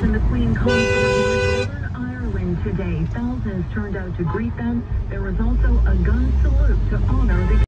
in the Queen Consort Northern Ireland today. Thousands turned out to greet them. There was also a gun salute to honor the